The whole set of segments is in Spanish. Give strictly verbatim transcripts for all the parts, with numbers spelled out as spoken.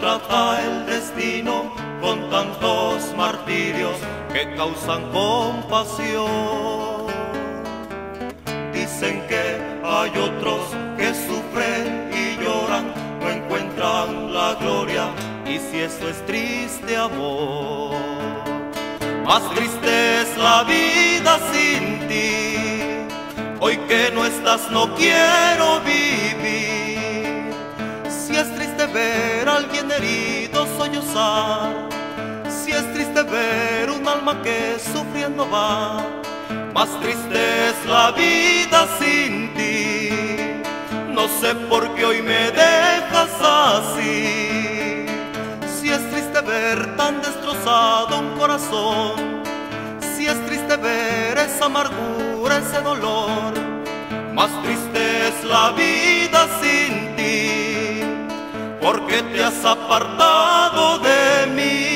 trata el destino con tantos martirios que causan compasión. Dicen que hay otros que sufren y lloran, no encuentran la gloria, y si eso es triste amor. Más triste es la vida sin ti, hoy que no estás no quiero vivir. Si es triste ver a alguien herido sollozar, si es triste ver un alma que sufriendo va, más triste es la vida sin ti. No sé por qué hoy me dejas así. Si es triste ver tan destrozado un corazón, si es triste ver esa amargura, ese dolor, más triste es la vida sin ti, porque te has apartado de mí.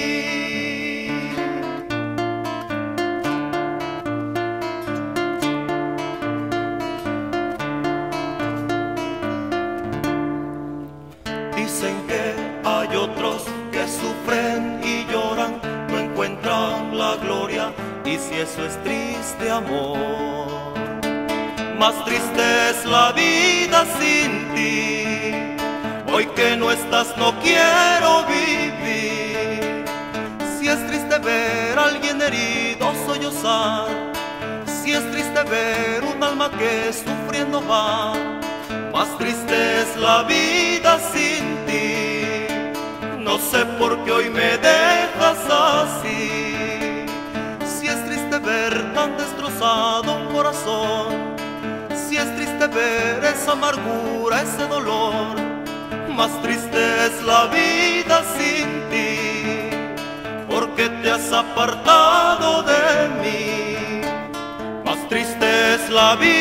Dicen que hay otros que sufren y lloran, no encuentran la gloria, y si eso es triste amor. Más triste es la vida sin ti, hoy que no estás no quiero vivir. Si es triste ver a alguien herido sollozar, si es triste ver un alma que sufriendo va, más triste es la vida sin ti. No sé por qué hoy me dejas así. Si es triste ver tan destrozado un corazón, si es triste ver esa amargura, ese dolor, más triste es la vida sin ti, porque te has apartado de mí. Más triste es la vida